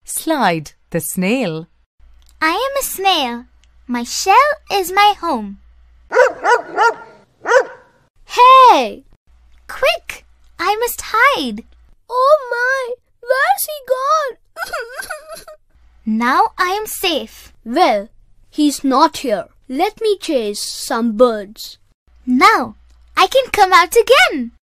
Slide the snail. I am a snail. My shell is my home. Hey! Quick! I must hide. Oh my! Where's he gone? Now I am safe. Well, he's not here. Let me chase some birds. Now I can come out again.